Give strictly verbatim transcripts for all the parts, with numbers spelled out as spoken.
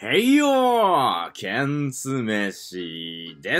へいよーケンツメシです。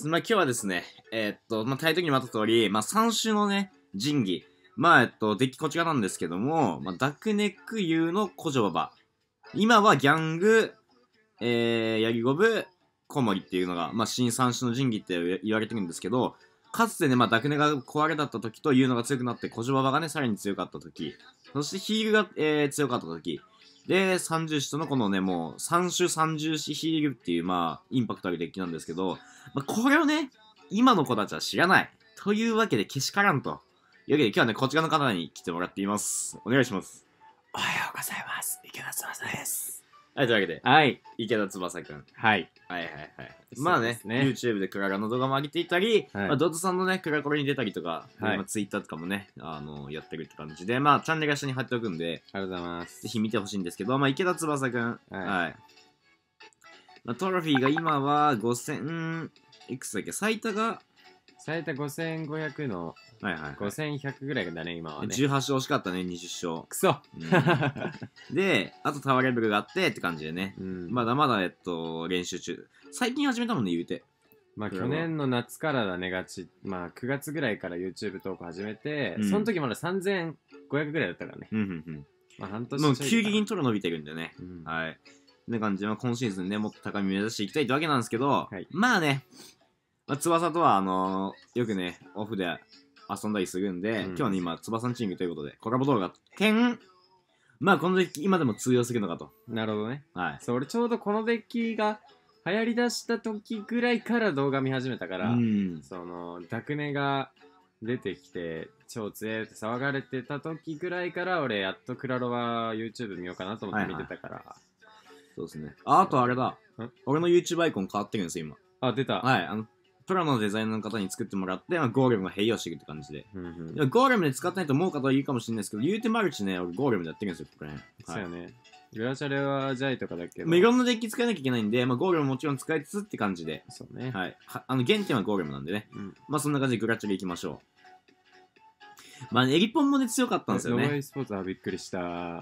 まあ、今日はですね、えーっと、まあ、タイトルにもあった通り、まあ、さん種のね、神器。まあ、えっと、デッキこちらなんですけども、まあ、ダックネック U の古女ババ。今はギャング、えー、ヤギゴブ、コウモリっていうのが、まあ、新三種の神器って言われてるんですけど、かつてね、まあ、ダクネが壊れだった時というのが強くなって、古女ババがね、さらに強かった時、そしてヒールが、えー、強かった時、で、三重視とのこのね、もう、三種三重視ヒールっていう、まあ、インパクトあるデッキなんですけど、まあ、これをね、今の子たちは知らない。というわけで、けしからんと。というわけで、今日はね、こちらの方に来てもらっています。お願いします。 おはようございます。池田翼です。 はい、というわけで、 はい。 池田翼くん。 はい。 はいはいはい。 そうまあね、 ですね YouTube でクララの動画も上げていたり、 はいまあ、ドットさんのね、クラコロに出たりとか、 はいまあ、Twitter とかもね、あのやってるって感じで、まあ、チャンネルが下に貼っておくんで、 ありがとうございますぜ。ひ見てほしいんですけど、まあ、池田翼くん。 はいはいまあ、トロフィーが今はごせん、いくつだっけ最多が、 最多ごせんごひゃくのはいはい、はい。 ごせんひゃくぐらいだね、今はね。 じゅうはち勝惜しかったね、にじゅっ勝。 くそ、 うんで、あとタワーレベルがあってって感じでね。 うん、 まだまだ、えっと、練習中。最近始めたもんね、言うて。 まあこれは去年の夏からだねがち、まあくがつぐらいから YouTube 投稿始めて、 うんその時まださんぜんごひゃくぐらいだったからね。 うんうんまあ半うん。もう年ちょい急激にかトロ伸びてるんでね。 な、うんはい。こんな感じで、まあ、今シーズンね、もっと高み目指していきたいってわけなんですけど、 はいまあね、まあ、翼とは、あのーよくね、オフで遊んだりするんで、 うん今日はね、今、翼のチームということで、コラボ動画、点まあ、この時今でも通用するのかと。 なるほどね。 はい。 そう、俺ちょうどこのデッキが流行りだした時ぐらいから動画見始めたから、 うん。 そのダクネが出てきて超強いって騒がれてた時ぐらいから俺やっとクラロワ YouTube 見ようかなと思って見てたから、 そうですね。あ、あとあれだん。 俺の YouTube アイコン変わってるんですよ、今。 あ出た、 はい。あの、プロのデザイナーの方に作ってもらって、まあ、ゴーレムが併用していくって感じで。 うんうんいやゴーレムで使ってないと思う方はいいかもしれないですけど、言うてマルチね、俺ゴーレムでやってるんですよ、これ、ね。 そうやね、グラチャレはジャイとかだけど、 まあ、いろんなデッキ使えなきゃいけないんで、まあ、ゴーレムももちろん使いつつって感じで。 そうね、 はい。はあの、原点はゴーレムなんでね。 うん、 まあ、そんな感じでグラチャレいきましょう。まあ、ね、エリポンもね、強かったんですよね。 ノバイスポーツはびっくりした。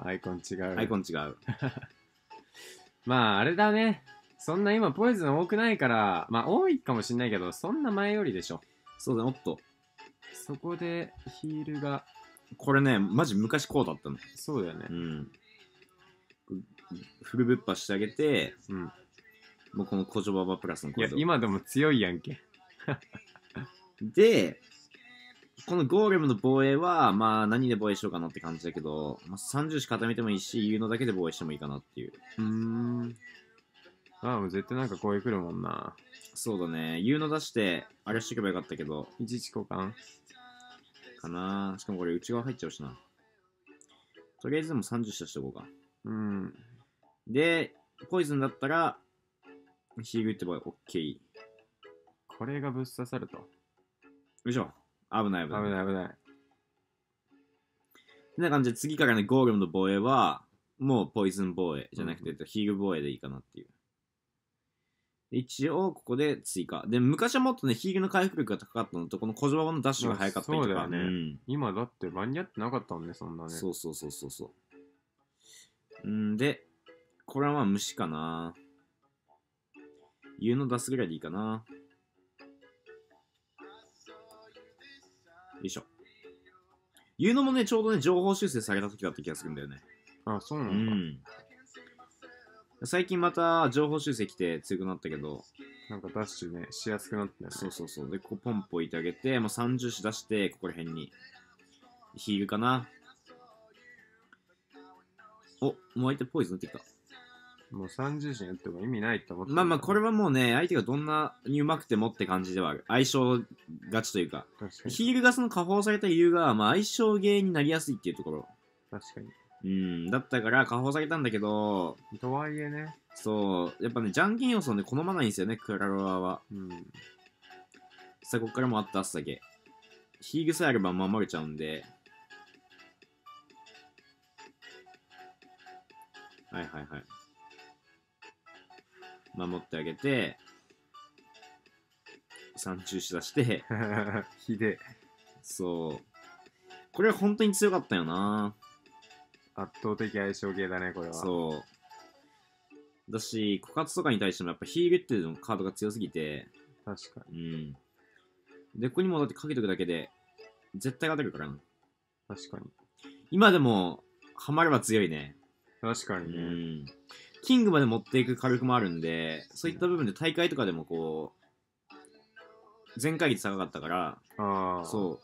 アイコン違う。 アイコン違う。 まああれだね、そんな今ポイズン多くないから、まあ多いかもしんないけどそんな前よりでしょ。 そうだね、おっと。 そこでヒールがこれね、マジ昔こうだったの。 そうだよね、 うん。フルぶっぱしてあげて、 うん、 もうこのコジョババプラスのいやコード。 今でも強いやんけ。 で、このゴーレムの防衛は、まあ何で防衛しようかなって感じだけど、まあ、さんじゅうし固めてもいいし、言うのだけで防衛してもいいかなっていう。 うーん。ああ、もう絶対なんかこういう来るもんな。 そうだね。言うの出して、あれしとけばよかったけど、 いちいち交換かなしかもこれ内側入っちゃうしな。とりあえずでもさんじゅうしとこうか。 うん。 で、ポイズンだったら、ヒール打ってば OK。 これがぶっ刺さると。 よいしょ。危ない危危ない。 ない危ない。 てな感じで次からね、ゴーレムの防衛は、もうポイズン防衛じゃなくて、 うんヒール防衛でいいかなっていう。一応、ここで追加。で、昔はもっとね、ヒールの回復力が高かったのと、この小島のダッシュが速かったりとか。 まあそうだよねん今だって間に合ってなかったもんね、そんなね。 そうそうそうそうそう。んで、これはまあ虫かな。言うの出すぐらいでいいかな。よいしょ。言うのもね、ちょうどね、情報修正された時だった気がするんだよね。 あ、そうなだ。 うんん。最近また情報修正来て強くなったけど、 なんかダッシュね、しやすくなったよね。 そうそうそう。で、こうポンポ置いてあげて、もうさんじゅうし出して、ここら辺に。ヒールかな。お、もう相手ポイズン打ってきた。 もうさんじゅうしに打っても意味ないと思ってまあまあ、これは。 はもうね、相手がどんなにうまくてもって感じではある。相性勝ちというか。 確かに。 ヒールがその加工された理由が、まあ、相性ゲーになりやすいっていうところ。 確かに。 うん、だったから加工されたんだけど、 とはいえね。 そう、やっぱね、じゃんけん要素をね、好まないんですよね、クラロワは。 うん。 さあ、ここからもあった明日だけ。ヒールさえあれば守れちゃうんで。はいはいはい。守ってあげて、さんじゅうし出して、 ひでそう。これは本当に強かったよな。 圧倒的相性ゲーだね、これは。 そう。 だし、枯渇とかに対してもやっぱヒールっていうのカードが強すぎて、 確かうん。で、ここにもだってかけとくだけで、絶対勝てるからな。 に。確かに。 今でも、ハマれば強いね。う確かにね。 ん。キングまで持っていく火力もあるんで、そういった部分で大会とかでもこう、全回率高かったから、 ああ。 そう、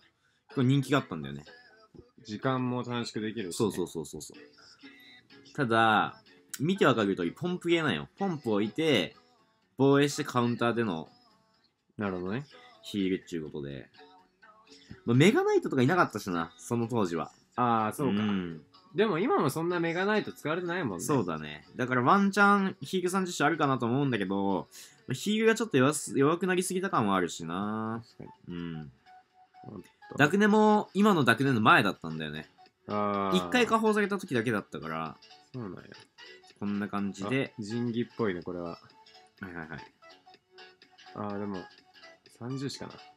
これ人気があったんだよね。 時間も短縮できるし、ね。 そうそうそうそうそう。ただ、見てわかる通り、ポンプゲーなんよ。ポンプを置いて、防衛してカウンターでのなるほどね。 ヒールっていうことで。まあ、メガナイトとかいなかったしな、その当時は。 ああ、そうか。 んでも今もそんなメガナイト使われてないもんね。 そうだね。だからワンチャンヒールさんじゅっ種あるかなと思うんだけど、ヒールがちょっと弱す弱くなりすぎた感もあるしな。 確かに。 うん。 ほんとダクネも今のダクネの前だったんだよね。 ああ。 一回加工された時だけだったから、 そうなんや。 こんな感じで。 仁義っぽいね、これは。 はいはいはい。 ああ、でも、さんじゅうしかな。よ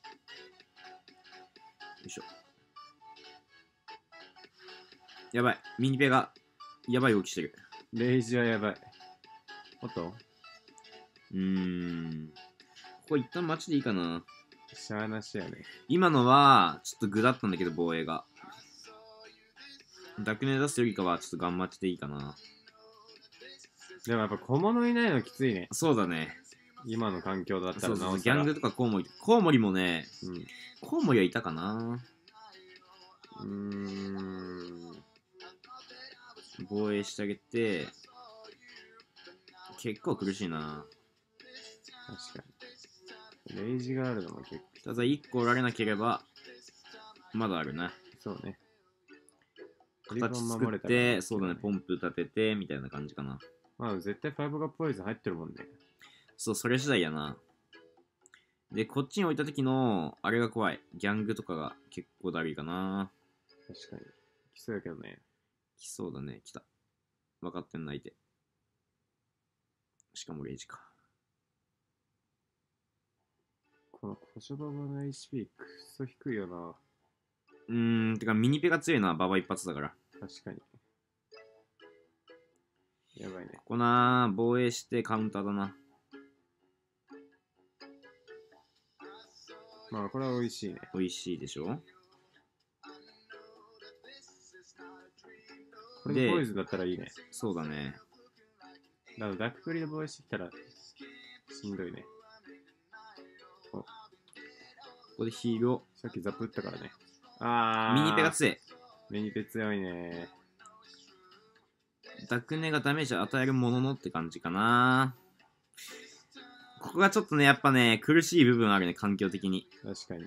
いしょ。やばい。ミニペが、やばい動きしてる。 レイジはやばい。おっとうーん。ここ一旦待ちでいいかな。 しゃーなしやね。 今のは、ちょっと具だったんだけど、防衛が。ダクネ出すよりかは、ちょっとガン待ちでいいかな。 でもやっぱ小物いないのきついね。 そうだね。 今の環境だったそうそうそう、 らなおさら。 ギャングとかコウモリ。コウモリもね、 うん。 コウモリはいたかな。 うーん。 防衛してあげて、結構苦しいな。 確かに。レイジがあるのも結構。 ただいっこおられなければ、まだあるな。 そうね。 形作って、そうだね、ポンプ立てて、みたいな感じかな。 まあ絶対ファイブがポイズン入ってるもんね。 そう、それ次第やな。で、こっちに置いた時の、あれが怖い。ギャングとかが結構だるいかな。 確かに。来そうやけどね。 来そうだね、来た。分かってんな、相手。しかもレイジか。 このコショババの エイチピー くっそ低いよな。 うーん、てかミニペが強いのはババ一発だから。 確かに。やばいね。 ここな、防衛してカウンターだな。 まあこれは美味しいね。 美味しいでしょ。 これでポイズンだったらいいね。 そうだね。 だからダッククリで防衛してきたらしんどいね。お、ここでヒールを。 さっきザップ打ったからね。あー。 ミニペが強い。 ミニペ強いね。 ダクネがダメージを与えるもののって感じかな。ここがちょっとね、やっぱね、苦しい部分あるね、環境的に。 確かに。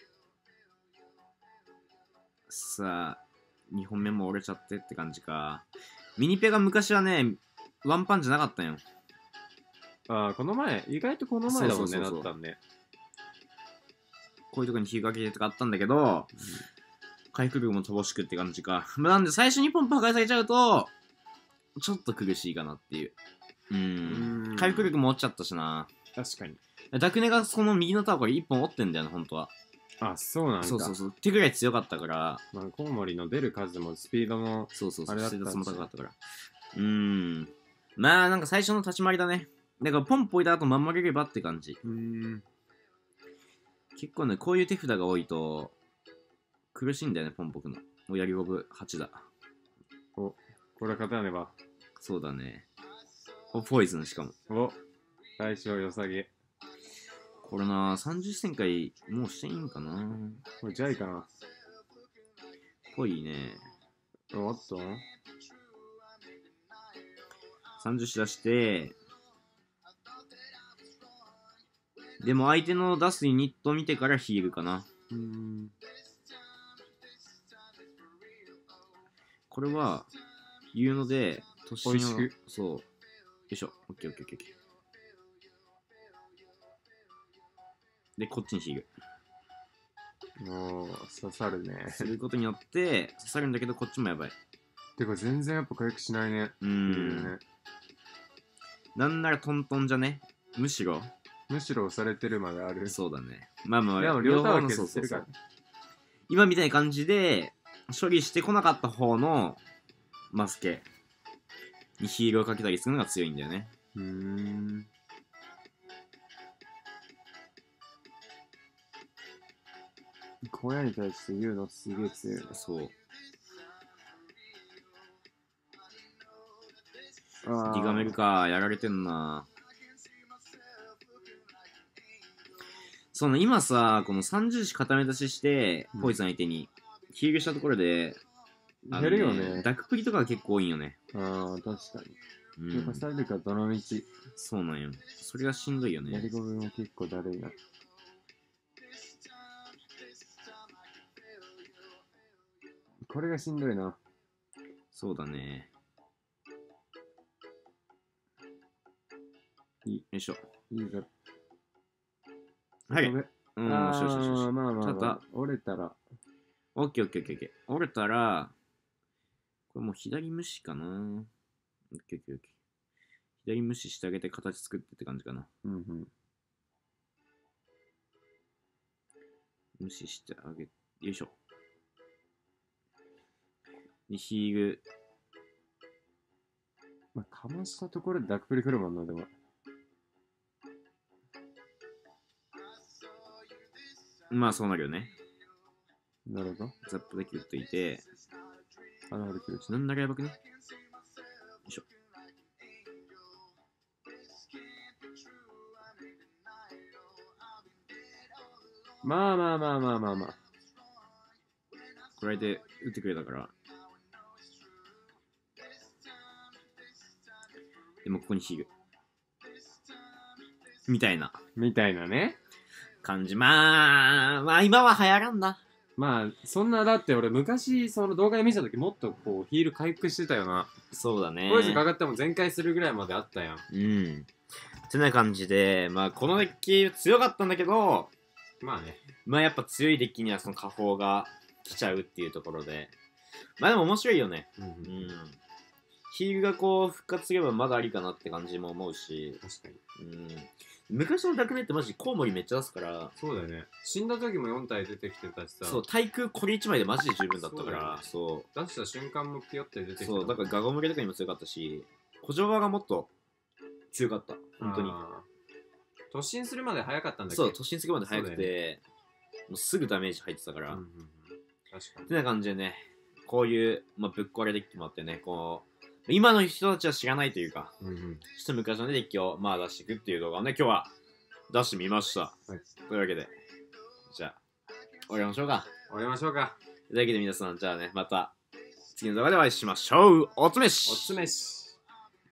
さあ、にほんめも折れちゃってって感じか。ミニペが昔はね、ワンパンじゃなかったんよ。 ああ、この前、意外とこの前だもんね、 そうそうそうそうなったんね。 こういうとこに火がけてとかあったんだけど、回復力も乏しくって感じか。まあなんで最初にポンプ破壊されちゃうと、ちょっと苦しいかなっていう。うーん。回復力も落ちちゃったしな。 確かに。 ダクネがその右のタワーこれいっぽん折ってんだよね、本当は。 あ、そうなんだ。 そうそうそう。ってぐらい強かったから。 まあ、コウモリの出る数もスピードも、 そうそうそう。 あれだったんですよステータスも高かったから。うーん。まあなんか最初の立ち回りだね。だからポンプ置いた後守れればって感じ。 うーん。 結構ね、こういう手札が多いと、苦しいんだよね、ポンポクの。お、やりゴブはちだ。 お、これは勝たねば。 そうだね。お、ポイズンしかも。 お、最初良さげ。 これな、さんじゅっせん回もうしていいんかな。 これジャイかな。 ぽいね。 おっとさんじゅう種出して、でも相手の出すユニット見てからヒールかな。 うーん。 これは、言うので、突進を美味しく。 そう。よいしょ。オッケーオッケーオッケーオッケー。で、こっちにヒール。 おー、刺さるね。 することによって、刺さるんだけど、こっちもやばい。 てか全然やっぱ回復しないね。 うーん。 ね、 なんならトントンじゃね。むしろ。 むしろ押されてるまである。 そうだね。まあまあ、 でも両タワーそうそうそう削ってるから。 今みたいな感じで、処理してこなかった方のマスケ。 にヒールをかけたりするのが強いんだよね。 うーん。小屋に対して言うのすげえ強いな。 そう。 あギガメルか、やられてんな。その今さ、このさんじゅうし固め出しして、 うんポイズン相手に、ヒールしたところで、あの減るよね。 ダックプリとかが結構多いんよね。 ああ、確かうに。やっぱん。 サルカどの道、 そうなんよ。それがしんどいよね。 やり込みも結構だるいな。これがしんどいな。 そうだね。 いいよいしょ。 いいぞ。 はい。 飛べうん、 あよしよしよしよしー。まあまあ、 ちょっとまあ、折れたら。 オッケーオッケーオッケーオッケー。折れたら、これもう左無視かな。オッケーオッケーオッケー。左無視してあげて形作ってって感じかな。 うんうん。 無視してあげ、よいしょ。で、ヒール。 まあ、かましたところでダックプリ来るもんな、でも。 まあそうなるよね。 なるほど。 ザップだけ打っといて。 あの、あれ来る。 なんだかやばくね。よいしょ。 まあまあまあまあまあまあ。 これで打ってくれたから。でもここにヒール。みたいなみたいなね。 感じ。まあ、まあ今は流行らんな。 まあ、そんな、だって俺昔、その動画で見たときもっとこう、ヒール回復してたよな。 そうだね。 ポイズンかかっても全開するぐらいまであったやん。 うん。ってな感じで、まあこのデッキ強かったんだけど、 まあね。 まあやっぱ強いデッキにはその下方が来ちゃうっていうところで。まあでも面白いよね。 うん、う。 うんん。ヒールがこう復活すればまだありかなって感じも思うし。 確かに。 うん。昔のダクネってマジコウモリめっちゃ出すから、 そうだよね。死んだ時もよん体出てきてたしさ。 そう、対空これいちまいでマジで十分だったから、そ出した瞬間もピヨって出てきた。 そう、だからガゴムゲとかにも強かったし、古城場がもっと強かった、本当に。 あー突進するまで早かったんだっけ。 そう、突進するまで早くそうだて、もうすぐダメージ入ってたから。 うんうんうん。確かに。 ってな感じでね、こういう、まあ、ぶっ壊れデッキもあってね、こう、今の人たちは知らないというか、 うんうん。 ちょっと昔のデッキをまあ出していくっていう動画をね、今日は出してみました。 はい、 というわけで、じゃあ、終わりましょうか。 終わりましょうか。 というわけで皆さん、じゃあね、また次の動画でお会いしましょう。おつめしおつめし。